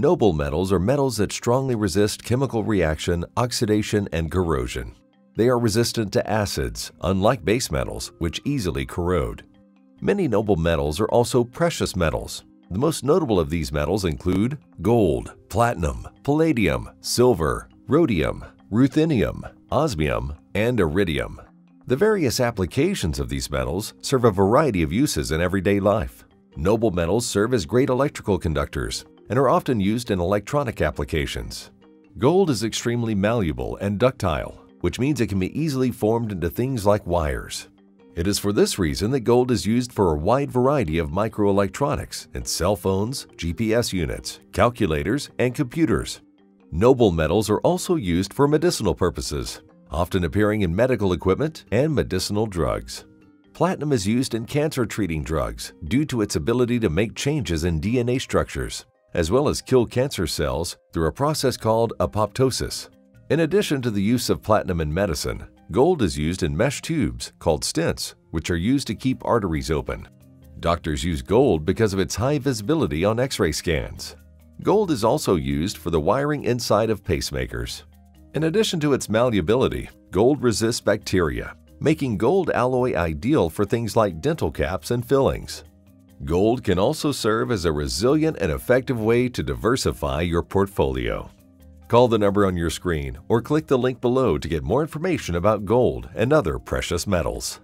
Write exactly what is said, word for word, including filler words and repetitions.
Noble metals are metals that strongly resist chemical reaction, oxidation, and corrosion. They are resistant to acids, unlike base metals, which easily corrode. Many noble metals are also precious metals. The most notable of these metals include gold, platinum, palladium, silver, rhodium, ruthenium, osmium, and iridium. The various applications of these metals serve a variety of uses in everyday life. Noble metals serve as great electrical conductors and are often used in electronic applications. Gold is extremely malleable and ductile, which means it can be easily formed into things like wires. It is for this reason that gold is used for a wide variety of microelectronics in cell phones, G P S units, calculators, and computers. Noble metals are also used for medicinal purposes, often appearing in medical equipment and medicinal drugs. Platinum is used in cancer-treating drugs due to its ability to make changes in D N A structures, as well as kill cancer cells through a process called apoptosis. In addition to the use of platinum in medicine, gold is used in mesh tubes called stents, which are used to keep arteries open. Doctors use gold because of its high visibility on X-ray scans. Gold is also used for the wiring inside of pacemakers. In addition to its malleability, gold resists bacteria, making gold alloy ideal for things like dental caps and fillings. Gold can also serve as a resilient and effective way to diversify your portfolio. Call the number on your screen or click the link below to get more information about gold and other precious metals.